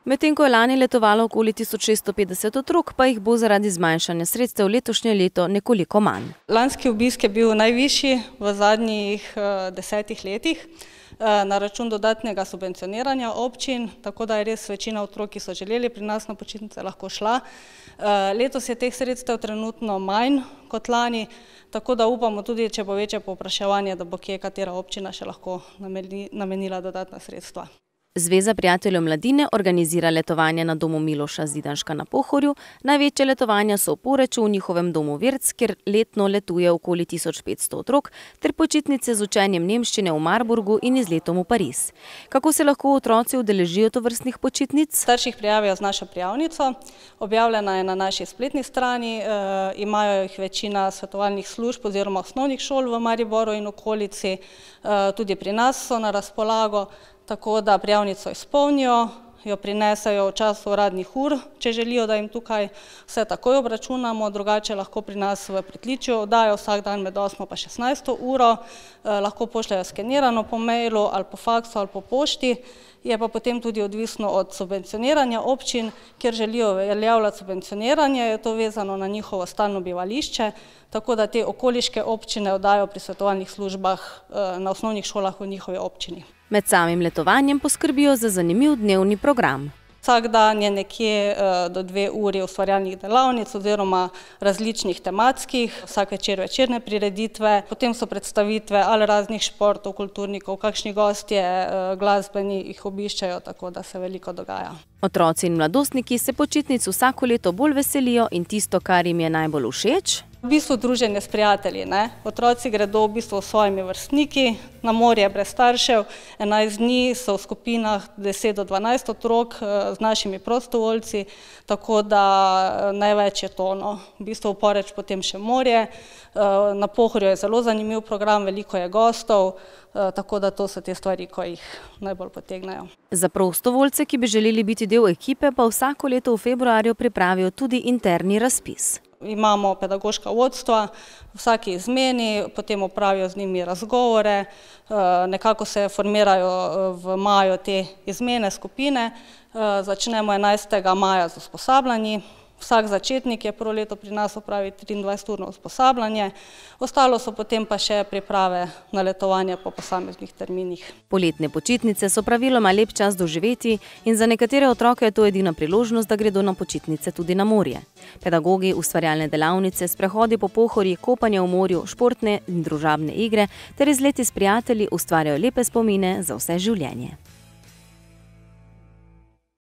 Medtem ko je lani letovalo okoli 1650 otrok, pa jih bo zaradi zmanjšanja sredstev letošnje leto nekoliko manj. Lanski obisk je bil najvišji v zadnjih 10 letih na račun dodatnega subvencioniranja občin, tako da je res večina otrok, ki so želeli pri nas na počitnice, lahko šla. Letos je teh sredstev trenutno manj kot lani, tako da upamo tudi, če bo večje povpraševanje, da bo kje katera občina še lahko namenila dodatna sredstva. Zveza prijateljev mladine organizira letovanje na domu Miloša Zidanška na Pohorju. Največje letovanja so v Poreču v njihovem domu Virc, kjer letno letuje okoli 1500 otrok, ter počitnice z učenjem nemščine v Marburgu in izletom v Pariz. Kako se lahko otroci udeležijo tovrstnih počitnic? Starši jih prijavijo z našo prijavnico, objavljena je na naši spletni strani, imajo jih večina svetovalnih služb oziroma osnovnih šol v Mariboru in okolici, tudi pri nas so na razpolago. Tako da prijavnico izpolnijo, jo prinesejo v času uradnih ur, če želijo, da jim tukaj vse takoj obračunamo, drugače lahko pri nas v pritličju dajo vsak dan med 8. pa 16. uro, lahko pošljajo skenirano po mailu ali po faksu ali po pošti, je pa potem tudi odvisno od subvencioniranja občin, kjer želijo uveljavljati subvencioniranje, je to vezano na njihovo stalno bivališče, tako da te okoliške občine oddajo pri svetovalnih službah na osnovnih šolah v njihovi občini. Med samim letovanjem poskrbijo za zanimiv dnevni program. Vsak dan je nekje do 2 uri ustvarjalnih delavnic oziroma različnih tematskih, vsak večer večerne prireditve, potem so predstavitve ali raznih športov, kulturnikov, kakšni gostje glasbeni jih obiščajo, tako da se veliko dogaja. Otroci in mladostniki se počitnic vsako leto bolj veselijo in tisto, kar jim je najbolj všeč? V bistvu druženje s prijatelji, ne? Otroci gredo v bistvu s svojimi vrstniki, na morje brez staršev, 11 dni so v skupinah 10 do 12 otrok z našimi prostovoljci, tako da največ je to, no. V bistvu v Poreč potem še morje, na Pohorju je zelo zanimiv program, veliko je gostov, tako da to so te stvari, ko jih najbolj potegnejo. Za prostovoljce, ki bi želeli biti del ekipe, pa vsako leto v februarju pripravijo tudi interni razpis. Imamo pedagoška vodstva, vsaki izmeni, potem opravijo z njimi razgovore, nekako se formirajo v maju te izmene skupine, začnemo 11. maja z usposabljanji. Vsak začetnik je prvo leto pri nas opravi 23-urno usposabljanje, ostalo so potem pa še priprave na letovanje po posameznih terminih. Poletne počitnice so praviloma lep čas doživeti in za nekatere otroke je to edina priložnost, da gredo na počitnice tudi na morje. Pedagogi, ustvarjalne delavnice, sprehodi po Pohorju, kopanje v morju, športne in družabne igre ter izleti s prijatelji ustvarjajo lepe spomine za vse življenje.